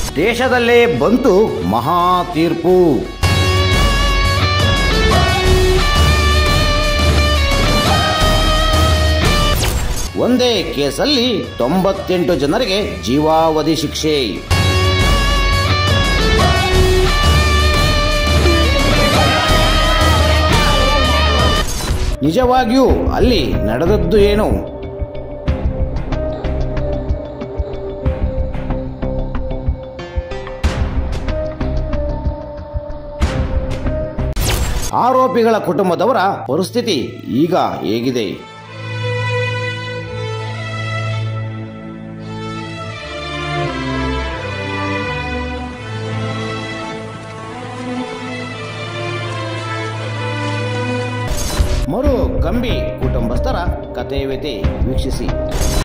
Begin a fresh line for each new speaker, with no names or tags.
ದೇಶದಲ್ಲೇ ಬಂತು ಮಹಾ ತೀರ್ಪು. ಒಂದೇ ಕೇಸಲ್ಲಿ 98 ಜನರಿಗೆ ಜೀವಾವಧಿ ಶಿಕ್ಷೆ. ನಿಜವಾಗಿಯೂ ಅಲ್ಲಿ ನಡೆದದ್ದು ಏನು? ಆರೋಪಿಗಳ ಕುಟುಂಬದವರ ಪರಿಸ್ಥಿತಿ ಈಗ ಹೇಗಿದೆ? ಮರುಕಂಬಿ ಕುಟುಂಬಸ್ಥರ ಕಥೆ ವ್ಯಥೆ ವೀಕ್ಷಿಸಿ.